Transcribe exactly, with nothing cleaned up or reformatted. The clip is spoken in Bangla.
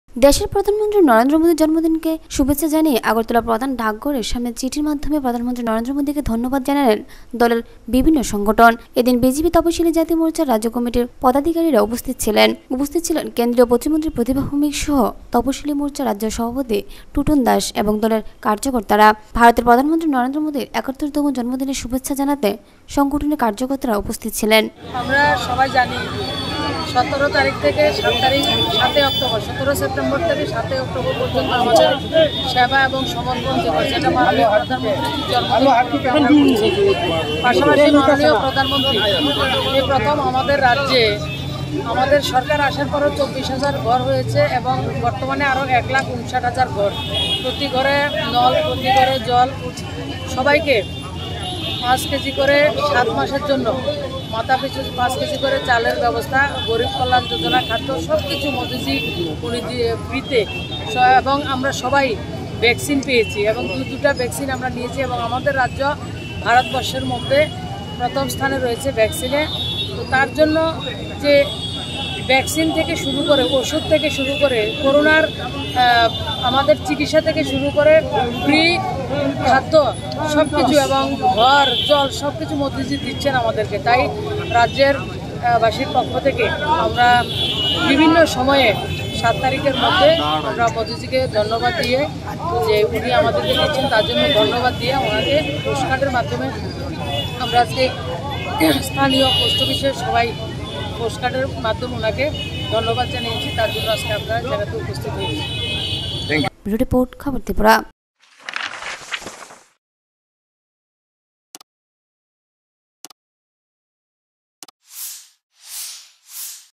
দেশের প্রধানমন্ত্রী নরেন্দ্র মোদীর জন্মদিনকে শুভেচ্ছা জানিয়ে আগরতলা প্রধান ডাকঘরের সামনে চিঠির মাধ্যমে প্রধানমন্ত্রী নরেন্দ্র মোদীকে ধন্যবাদ জানালেন দলের বিভিন্ন সংগঠন। এদিন বিজেপি তপশিলি জাতি মোর্চার রাজ্য কমিটির পদাধিকারীরা উপস্থিত ছিলেন। উপস্থিত ছিলেন কেন্দ্রীয় প্রতিমন্ত্রী প্রতিভা ভৌমিক সহ তপশিলি মোর্চা রাজ্য সভাপতি টুটন দাস এবং দলের কার্যকর্তারা। ভারতের প্রধানমন্ত্রী নরেন্দ্র মোদীর একাত্তরতম জন্মদিনের শুভেচ্ছা জানাতে সংগঠনের কার্যকর্তারা উপস্থিত ছিলেন। আমরা সবাই জানি সতেরো তারিখ থেকে সাত তারিখ সাতই অক্টোবর সতেরো সেপ্টেম্বর থেকে সাতই অক্টোবর পর্যন্ত আমাদের সেবা এবং সমর্পণ দিবস, যেটা মাননীয় প্রধানমন্ত্রীর জন্মদিন। পাশাপাশি মাননীয় প্রধানমন্ত্রী এই প্রথম আমাদের রাজ্যে আমাদের সরকার আসার পরও চব্বিশ হাজার ঘর হয়েছে এবং বর্তমানে আরও এক লাখ উনষাট হাজার ঘর, প্রতি ঘরে নল, প্রতি ঘরে জল, সবাইকে পাঁচ কেজি করে সাত মাসের জন্য মাথা পিছু পাঁচ কেজি করে চালের ব্যবস্থা, গরিব কল্যাণ যোজনা, খাদ্য সব কিছু মোদিজি উনি দিয়ে ফ্রিতে, এবং আমরা সবাই ভ্যাকসিন পেয়েছি এবং দু দুটা ভ্যাকসিন আমরা নিয়েছি এবং আমাদের রাজ্য ভারতবর্ষের মধ্যে প্রথম স্থানে রয়েছে ভ্যাকসিনে। তো তার জন্য যে ভ্যাকসিন থেকে শুরু করে ওষুধ থেকে শুরু করে করোনার আমাদের চিকিৎসা থেকে শুরু করে ফ্রি খাদ্য সব কিছু এবং ঘর জল সব কিছু মোদিজি দিচ্ছেন আমাদেরকে। তাই রাজ্যের বাসীর পক্ষ থেকে আমরা বিভিন্ন সময়ে সাত তারিখের মধ্যে আমরা মোদিজিকে ধন্যবাদ দিয়ে, যে উনি আমাদেরকে দিচ্ছেন তার জন্য ধন্যবাদ দিয়ে ওনাকে পোস্টকার্ডের মাধ্যমে আমরা আজকে স্থানীয় পোস্ট অফিসের সবাই পোস্টকার্ডের মাধ্যমে ওনাকে ধন্যবাদ জানিয়েছি। তার জন্য আজকে আপনারা জায়গাতে উপস্থিত হয়েছি। রিপোর্ট খবর ত্রিপুরা।